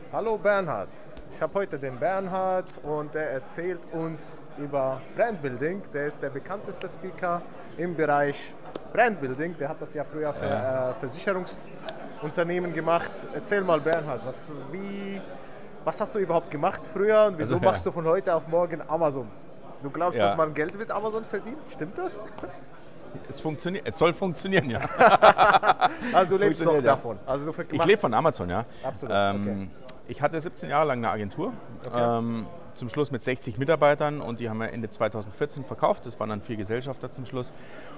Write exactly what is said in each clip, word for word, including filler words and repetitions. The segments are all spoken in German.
Hallo Bernhard, ich habe heute den Bernhard und er erzählt uns über Brandbuilding. Der ist der bekannteste Speaker im Bereich Brandbuilding. Der hat das ja früher für Ja. äh, Versicherungsunternehmen gemacht. Erzähl mal Bernhard, was, wie, was hast du überhaupt gemacht früher und wieso Also, ja. machst du von heute auf morgen Amazon? Du glaubst, Ja. dass man Geld mit Amazon verdient? Stimmt das? Es funktioniert, es soll funktionieren, ja. Also du lebst doch Funktioniert, ja. davon. Also du Ich lebe von Amazon, ja. Absolut, Ähm, Ich hatte siebzehn Jahre lang eine Agentur, Okay. ähm, zum Schluss mit sechzig Mitarbeitern und die haben wir Ende zweitausendvierzehn verkauft. Das waren dann vier Gesellschafter zum Schluss.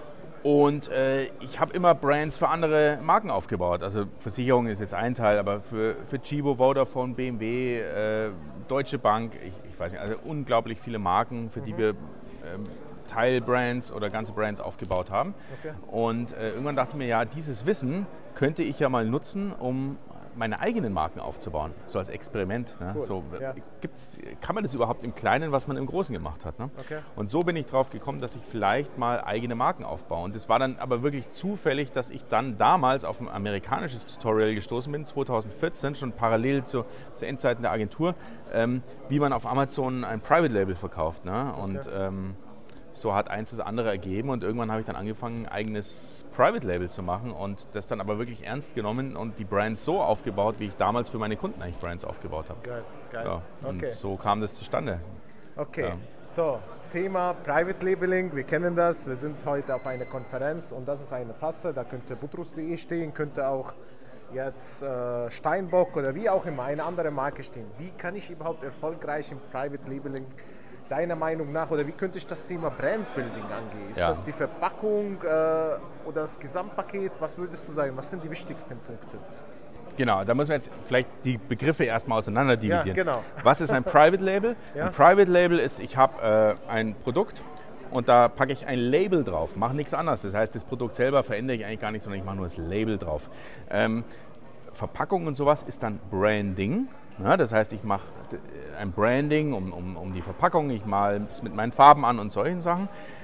Und äh, ich habe immer Brands für andere Marken aufgebaut. Also Versicherung ist jetzt ein Teil, aber für, für Chivo, Vodafone, B M W, äh, Deutsche Bank, ich, ich weiß nicht, also unglaublich viele Marken, für die wir ähm, Teilbrands oder ganze Brands aufgebaut haben. Okay. Und äh, irgendwann dachte ich mir, ja, dieses Wissen könnte ich ja mal nutzen, um meine eigenen Marken aufzubauen, so als Experiment. Ne? Cool, So, ja. gibt's, kann man das überhaupt im Kleinen, was man im Großen gemacht hat? Ne? Okay. Und so bin ich drauf gekommen, dass ich vielleicht mal eigene Marken aufbaue. Und das war dann aber wirklich zufällig, dass ich dann damals auf ein amerikanisches Tutorial gestoßen bin, zweitausendvierzehn, schon parallel zu, zu Endzeiten der Agentur, ähm, wie man auf Amazon ein Private Label verkauft. Ne? Und Okay. ähm, so hat eins das andere ergeben und irgendwann habe ich dann angefangen, ein eigenes Private Label zu machen und das dann aber wirklich ernst genommen und die Brands so aufgebaut, wie ich damals für meine Kunden eigentlich Brands aufgebaut habe. Geil, geil. Ja, und Okay. so kam das zustande. Okay, Ja. so Thema Private Labeling, wir kennen das, wir sind heute auf einer Konferenz und das ist eine Tasse, da könnte butrus punkt de stehen, könnte auch jetzt äh, Steinbock oder wie auch immer eine andere Marke stehen. Wie kann ich überhaupt erfolgreich im Private Labeling deiner Meinung nach oder wie könnte ich das Thema Brandbuilding angehen? Ist Ja. das die Verpackung äh, oder das Gesamtpaket? Was würdest du sagen? Was sind die wichtigsten Punkte? Genau, da müssen wir jetzt vielleicht die Begriffe erstmal auseinander dividieren. Ja, genau. Was ist ein Private Label? Ja. Ein Private Label ist, ich habe äh, ein Produkt und da packe ich ein Label drauf, mache nichts anderes. Das heißt, das Produkt selber verändere ich eigentlich gar nicht, sondern ich mache nur das Label drauf. Ähm, Verpackung und sowas ist dann Branding. Ja, das heißt, ich mache ein Branding um, um, um die Verpackung, ich male es mit meinen Farben an und solchen Sachen.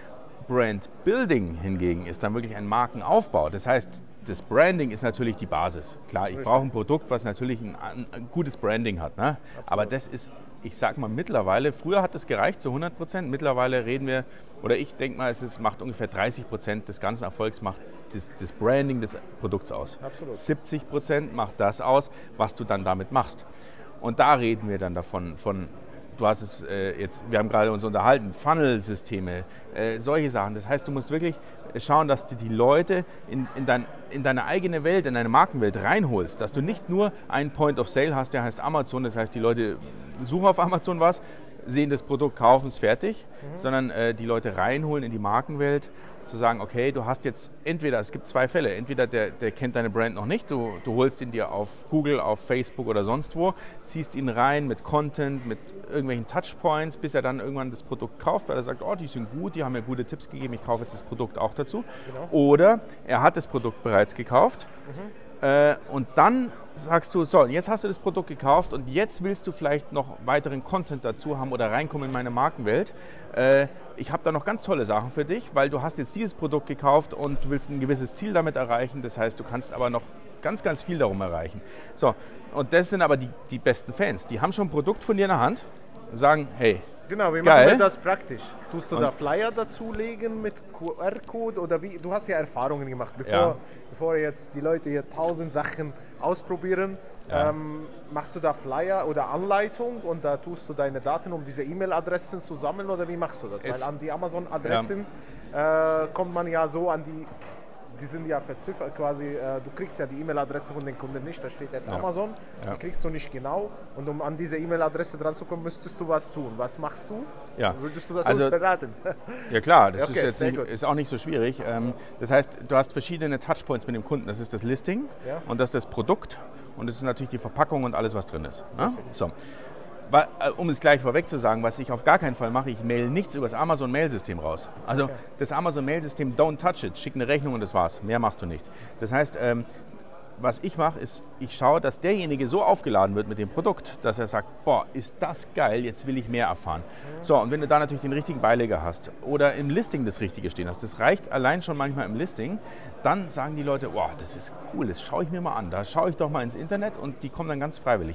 Brand Building hingegen ist dann wirklich ein Markenaufbau. Das heißt, das Branding ist natürlich die Basis. Klar, ich Richtig. brauche ein Produkt, was natürlich ein, ein, ein gutes Branding hat. Ne? Aber das ist, ich sag mal mittlerweile, früher hat es gereicht zu hundert Prozent. Mittlerweile reden wir, oder ich denke mal, es ist, macht ungefähr dreißig Prozent des ganzen Erfolgs macht das, das Branding des Produkts aus. Absolut. siebzig Prozent macht das aus, was du dann damit machst. Und da reden wir dann davon, von, du hast es äh, jetzt, wir haben gerade uns unterhalten, Funnel-Systeme, äh, solche Sachen. Das heißt, du musst wirklich schauen, dass du die Leute in, in, dein, in deine eigene Welt, in deine Markenwelt reinholst. Dass du nicht nur einen Point of Sale hast, der heißt Amazon, das heißt, die Leute suchen auf Amazon was, sehen das Produkt, kaufen es fertig, mhm. sondern äh, die Leute reinholen in die Markenwelt, zu sagen, okay, du hast jetzt entweder, es gibt zwei Fälle, entweder der, der kennt deine Brand noch nicht, du, du holst ihn dir auf Google, auf Facebook oder sonst wo, ziehst ihn rein mit Content, mit irgendwelchen Touchpoints, bis er dann irgendwann das Produkt kauft, weil er sagt, oh, die sind gut, die haben mir gute Tipps gegeben, ich kaufe jetzt das Produkt auch dazu. Genau. Oder er hat das Produkt bereits gekauft Mhm. äh, und dann sagst du, so, jetzt hast du das Produkt gekauft und jetzt willst du vielleicht noch weiteren Content dazu haben oder reinkommen in meine Markenwelt. Äh, ich habe da noch ganz tolle Sachen für dich, weil du hast jetzt dieses Produkt gekauft und du willst ein gewisses Ziel damit erreichen. Das heißt, du kannst aber noch ganz, ganz viel darum erreichen. So, und das sind aber die, die besten Fans. Die haben schon ein Produkt von dir in der Hand, sagen, hey, Genau, wie Geil. machen wir das praktisch? Tust du Und- da Flyer dazulegen mit Q R-Code oder wie? Du hast ja Erfahrungen gemacht, bevor, Ja. bevor jetzt die Leute hier tausend Sachen ausprobieren. Ja. Ähm, machst du da Flyer oder Anleitung und da tust du deine Daten, um diese E-Mail-Adressen zu sammeln oder wie machst du das? Es- Weil an die Amazon-Adressen äh, kommt man ja so an die, die sind ja verziffert quasi, äh, du kriegst ja die E-Mail-Adresse von den Kunden nicht, da steht at Ja. Amazon, Ja. die kriegst du nicht genau und um an diese E-Mail-Adresse dran zu kommen, müsstest du was tun. Was machst du? Ja. Würdest du das Also- uns verraten? Ja klar, das Okay, ist jetzt sehr nicht, gut. ist auch nicht so schwierig. Ähm, das heißt, du hast verschiedene Touchpoints mit dem Kunden. Das ist das Listing Ja. und das ist das Produkt und das ist natürlich die Verpackung und alles, was drin ist. Ne? So. Wa- äh, Um es gleich vorweg zu sagen, was ich auf gar keinen Fall mache, ich mail nichts über das Amazon-Mail-System raus. Also Okay. das Amazon-Mail-System, don't touch it, schick eine Rechnung und das war's. Mehr machst du nicht. Das heißt, ähm, was ich mache, ist, ich schaue, dass derjenige so aufgeladen wird mit dem Produkt, dass er sagt, boah, ist das geil, jetzt will ich mehr erfahren. So, und wenn du da natürlich den richtigen Beileger hast oder im Listing das Richtige stehen hast, das reicht allein schon manchmal im Listing, dann sagen die Leute, boah, das ist cool, das schaue ich mir mal an, da schaue ich doch mal ins Internet und die kommen dann ganz freiwillig.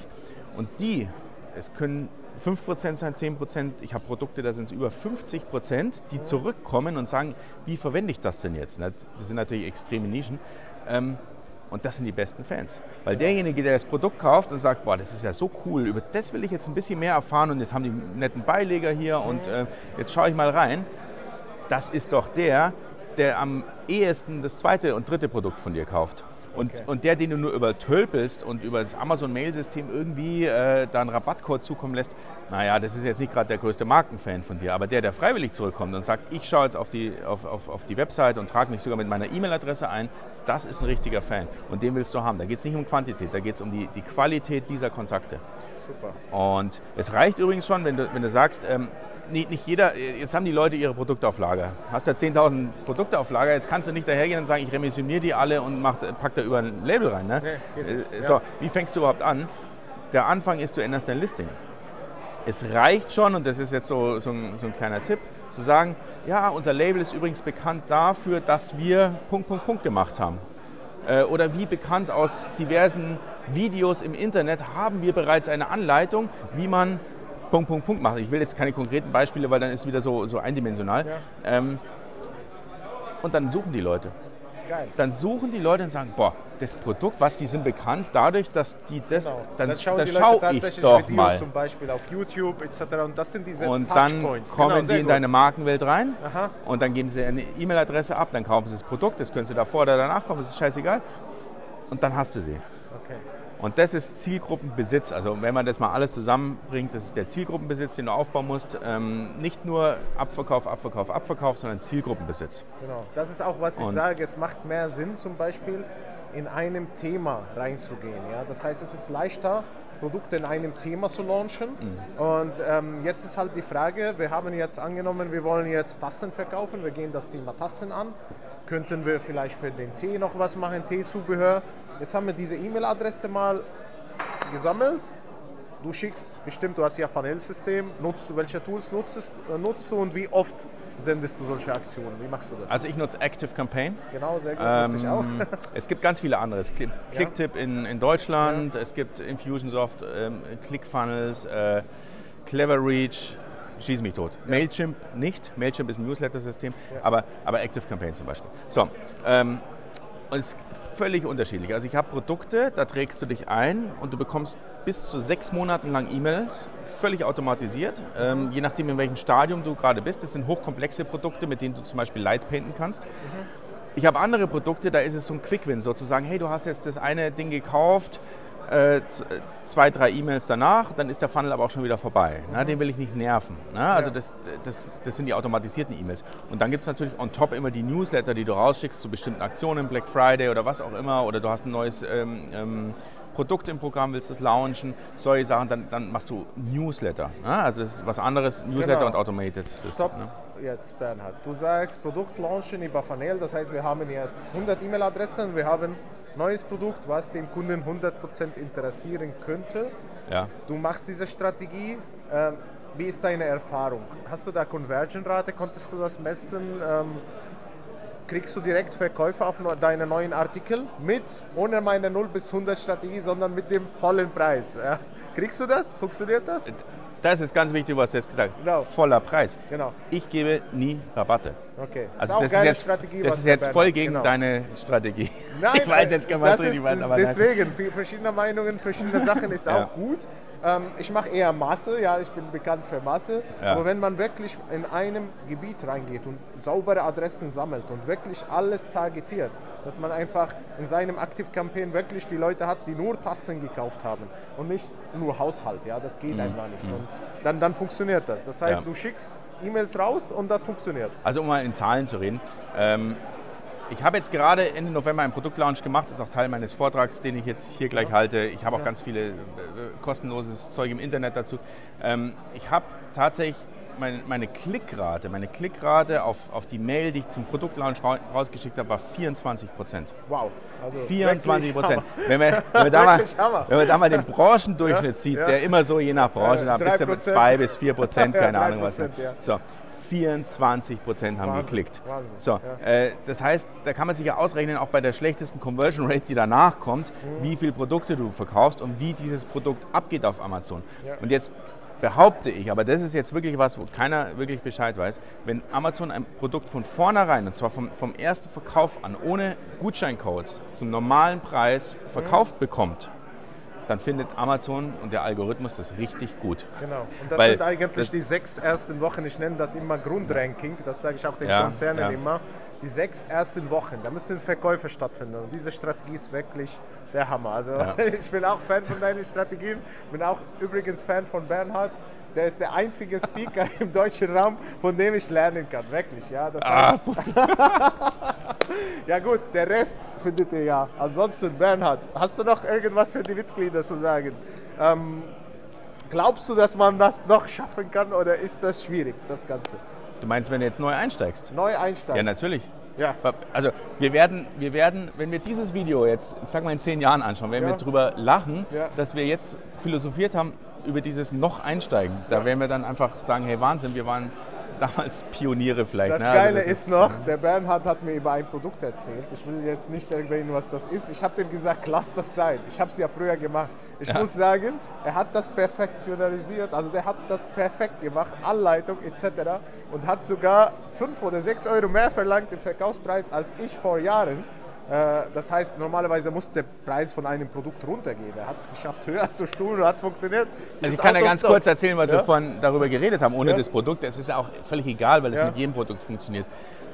Und die, es können fünf Prozent sein, zehn Prozent, ich habe Produkte, da sind es über fünfzig Prozent, die zurückkommen und sagen, wie verwende ich das denn jetzt? Das sind natürlich extreme Nischen. Und das sind die besten Fans. Weil derjenige, der das Produkt kauft und sagt, boah, das ist ja so cool, über das will ich jetzt ein bisschen mehr erfahren und jetzt haben die einen netten Beileger hier und äh, jetzt schaue ich mal rein, das ist doch der, der am ehesten das zweite und dritte Produkt von dir kauft. Und, okay. und der, den du nur übertölpelst und über das Amazon-Mail-System irgendwie äh, da einen Rabattcode zukommen lässt, naja, das ist jetzt nicht gerade der größte Markenfan von dir, aber der, der freiwillig zurückkommt und sagt, ich schaue jetzt auf die, auf, auf, auf die Website und trage mich sogar mit meiner E-Mail-Adresse ein, das ist ein richtiger Fan und den willst du haben. Da geht es nicht um Quantität, da geht es um die, die Qualität dieser Kontakte. Super. Und es reicht übrigens schon, wenn du, wenn du sagst, ähm, nicht, nicht jeder, jetzt haben die Leute ihre Produkte auf Lager. Hast ja zehntausend Produkte auf Lager, jetzt kannst du nicht dahergehen und sagen, ich remissioniere die alle und mach, pack da über ein Label rein. Ne? Nee, geht so, ja. Wie fängst du überhaupt an? Der Anfang ist, du änderst dein Listing. Es reicht schon, und das ist jetzt so, so, ein, so ein kleiner Tipp, zu sagen, ja, unser Label ist übrigens bekannt dafür, dass wir Punkt, Punkt, Punkt gemacht haben. Äh, oder wie bekannt aus diversen Videos im Internet haben wir bereits eine Anleitung, wie man Punkt, Punkt, Punkt macht. Ich will jetzt keine konkreten Beispiele, weil dann ist es wieder so, so eindimensional. Ja. Ähm, und dann suchen die Leute. Geil. Dann suchen die Leute und sagen, boah, das Produkt, was die sind bekannt, dadurch, dass die das, genau. dann das schauen das die Leute tatsächlich ich doch Videos mal. Zum Beispiel auf YouTube et cetera. Und das sind diese Und dann kommen genau, die in gut. deine Markenwelt rein. Aha. Und dann geben sie eine E-Mail-Adresse ab, dann kaufen sie das Produkt, das können sie davor oder danach kaufen, das ist scheißegal. Und dann hast du sie. Okay. Und das ist Zielgruppenbesitz. Also wenn man das mal alles zusammenbringt, das ist der Zielgruppenbesitz, den du aufbauen musst. Ähm, nicht nur Abverkauf, Abverkauf, Abverkauf, sondern Zielgruppenbesitz. Genau. Das ist auch, was ich Und sage. Es macht mehr Sinn, zum Beispiel in einem Thema reinzugehen. Ja? Das heißt, es ist leichter, Produkte in einem Thema zu launchen. Mhm. Und ähm, jetzt ist halt die Frage, wir haben jetzt angenommen, wir wollen jetzt Tassen verkaufen. Wir gehen das Thema Tassen an. Könnten wir vielleicht für den Tee noch was machen, Teezubehör. Jetzt haben wir diese E-Mail-Adresse mal gesammelt. Du schickst, bestimmt, du hast ja Funnel-System. Nutzt du, welche Tools nutzt, nutzt du und wie oft sendest du solche Aktionen? Wie machst du das? Also ich nutze Active Campaign. Genau, sehr gut, ähm, nutze ich auch. Es gibt ganz viele andere. Es gibt Clicktip ja. in, in Deutschland, ja. es gibt Infusionsoft, ähm, ClickFunnels, äh, Cleverreach. Schieß mich tot. Ja. Mailchimp nicht. Mailchimp ist ein Newsletter-System, ja. aber, aber Active Campaign zum Beispiel. So, ähm, und es ist völlig unterschiedlich. Also ich habe Produkte, da trägst du dich ein und du bekommst bis zu sechs Monaten lang E-Mails, völlig automatisiert, ähm, je nachdem in welchem Stadium du gerade bist. Das sind hochkomplexe Produkte, mit denen du zum Beispiel Light painten kannst. Mhm. Ich habe andere Produkte, da ist es so ein Quick-Win, sozusagen, hey, du hast jetzt das eine Ding gekauft, äh, zwei, drei E-Mails danach, dann ist der Funnel aber auch schon wieder vorbei. Mhm. Na, den will ich nicht nerven. Na? Also ja. das, das, das sind die automatisierten E-Mails. Und dann gibt es natürlich on top immer die Newsletter, die du rausschickst zu bestimmten Aktionen, Black Friday oder was auch immer, oder du hast ein neues ähm, ähm, Produkt im Programm, willst das launchen, solche Sachen, dann, dann machst du Newsletter. Na? Also das ist was anderes, Newsletter genau. und Automated System. Stopp. Ne? Jetzt, Bernhard. Du sagst Produkt launchen über Funnel, das heißt, wir haben jetzt hundert E-Mail-Adressen, wir haben neues Produkt, was den Kunden hundert Prozent interessieren könnte. Ja. Du machst diese Strategie. Ähm, wie ist deine Erfahrung? Hast du da Conversion-Rate? Konntest du das messen? Ähm, kriegst du direkt Verkäufe auf deine neuen Artikel mit, ohne meine null bis hundert Strategie, sondern mit dem vollen Preis? Ja. Kriegst du das? Funktioniert das? Das ist ganz wichtig, was du jetzt gesagt hast. Genau. Voller Preis. Genau. Ich gebe nie Rabatte. Okay. Also das, das ist jetzt, Strategie, das ist jetzt voll gegen genau. deine Strategie. Nein, ich weiß jetzt gar nicht, was was, aber deswegen, verschiedene Meinungen, verschiedene Sachen ist ja. auch gut. Ähm, ich mache eher Masse, ja, ich bin bekannt für Masse. Ja. Aber wenn man wirklich in einem Gebiet reingeht und saubere Adressen sammelt und wirklich alles targetiert, dass man einfach in seinem Active Campaign wirklich die Leute hat, die nur Tassen gekauft haben und nicht nur Haushalt, ja, das geht mhm. einfach nicht. Und dann, dann funktioniert das. Das heißt, ja. du schickst E-Mails raus und das funktioniert. Also um mal in Zahlen zu reden, ähm, ich habe jetzt gerade Ende November einen Produktlaunch gemacht, das ist auch Teil meines Vortrags, den ich jetzt hier gleich ja. halte. Ich habe auch ja. ganz viele äh, kostenloses Zeug im Internet dazu. Ähm, ich habe tatsächlich meine, meine Klickrate, meine Klickrate auf, auf die Mail, die ich zum Produktlaunch ra rausgeschickt habe, war vierundzwanzig Prozent. Wow. Also vierundzwanzig Prozent. Wenn man, wenn, man da mal, wenn man da mal den Branchendurchschnitt ja, sieht, ja. der immer so je nach Branche, ja, bis zu zwei bis vier Prozent, keine ja, Ahnung was. Ja. So, vierundzwanzig Prozent haben Wahnsinn, geklickt. Wahnsinn, So, ja. äh, das heißt, da kann man sich ja ausrechnen, auch bei der schlechtesten Conversion Rate, die danach kommt, Mhm. wie viele Produkte du verkaufst und wie dieses Produkt abgeht auf Amazon. Ja. Und jetzt behaupte ich, aber das ist jetzt wirklich was, wo keiner wirklich Bescheid weiß, wenn Amazon ein Produkt von vornherein, und zwar vom, vom ersten Verkauf an, ohne Gutscheincodes, zum normalen Preis verkauft bekommt, dann findet Amazon und der Algorithmus das richtig gut. Genau. Und das Weil sind eigentlich das- die sechs ersten Wochen, ich nenne das immer Grundranking, das sage ich auch den Ja, Konzernen ja. immer. Die sechs ersten Wochen, da müssen Verkäufe stattfinden. Und diese Strategie ist wirklich der Hammer. Also Ja. ich bin auch Fan von deinen Strategien, bin auch übrigens Fan von Bernhard. Der ist der einzige Speaker im deutschen Raum, von dem ich lernen kann. Wirklich, ja. Das Ah, heißt, ja gut, der Rest findet ihr ja. Ansonsten, Bernhard, hast du noch irgendwas für die Mitglieder zu sagen? Ähm, glaubst du, dass man das noch schaffen kann oder ist das schwierig, das Ganze? du meinst, wenn du jetzt neu einsteigst? Neu Ja, einsteigen. natürlich. Ja. Also wir werden, wir werden, wenn wir dieses Video jetzt, ich sag mal in zehn Jahren anschauen, werden Ja. wir drüber lachen, Ja. dass wir jetzt philosophiert haben über dieses noch einsteigen. Da werden wir dann einfach sagen, hey Wahnsinn, wir waren damals Pioniere vielleicht. Das ne? Also Geile das ist noch, der Bernhard hat mir über ein Produkt erzählt. Ich will jetzt nicht erwähnen, was das ist. Ich habe dem gesagt, lass das sein. Ich habe es ja früher gemacht. Ich Ja. muss sagen, er hat das perfektionalisiert. Also der hat das perfekt gemacht, Anleitung et cetera. Und hat sogar fünf oder sechs Euro mehr verlangt im Verkaufspreis als ich vor Jahren. Äh, Das heißt, normalerweise muss der Preis von einem Produkt runtergehen. Er hat es geschafft, höher zu stuhlen und hat es funktioniert. Also ich Das kann ja Auto ganz stoppt. kurz erzählen, was Ja. wir vorhin darüber geredet haben, ohne Ja. das Produkt. Es ist ja auch völlig egal, weil es Ja. mit jedem Produkt funktioniert.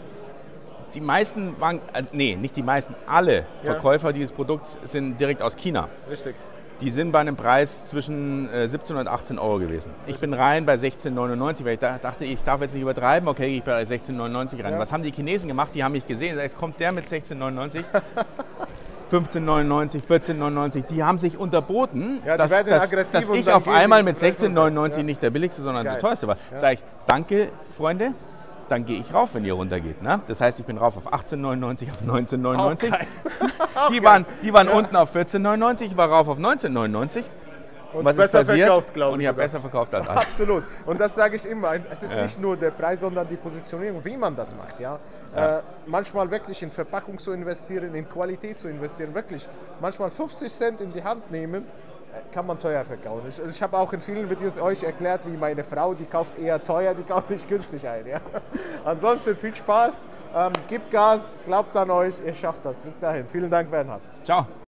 Die meisten, waren, äh, nee, nicht die meisten, alle Ja. Verkäufer dieses Produkts sind direkt aus China. Richtig. Die sind bei einem Preis zwischen äh, siebzehn und achtzehn Euro gewesen. Ich bin rein bei sechzehn neunundneunzig, weil ich da, dachte, ich darf jetzt nicht übertreiben. Okay, ich bin bei sechzehn neunundneunzig rein. Ja. Was haben die Chinesen gemacht? Die haben mich gesehen. Jetzt kommt der mit sechzehn neunundneunzig. fünfzehn neunundneunzig, vierzehn neunundneunzig, die haben sich unterboten, Ja, die dass, werden dass, aggressiv dass und ich dann auf gehen einmal die mit gleich sechzehn runter. neunundneunzig Ja. nicht der billigste, sondern Geil. der teuerste war. Ja. Sage ich, danke Freunde, dann gehe ich rauf, wenn ihr runtergeht. Ne? Das heißt, ich bin rauf auf achtzehn neunundneunzig, auf neunzehn neunundneunzig. Die waren, die waren unten auf vierzehn neunundneunzig, ich war rauf auf neunzehn neunundneunzig. Und was besser ist passiert? verkauft, glaube Und ich ich habe sogar. besser verkauft als alle. Absolut. Und das sage ich immer. Es ist Ja. nicht nur der Preis, sondern die Positionierung, wie man das macht. Ja? Ja. Äh, manchmal wirklich in Verpackung zu investieren, in Qualität zu investieren, wirklich manchmal fünfzig Cent in die Hand nehmen, äh, kann man teuer verkaufen. Ich, ich habe auch in vielen Videos euch erklärt, wie meine Frau, die kauft eher teuer, die kauft nicht günstig ein. Ja? Ansonsten viel Spaß, ähm, gebt Gas, glaubt an euch, ihr schafft das. Bis dahin. Vielen Dank, Bernhard. Ciao.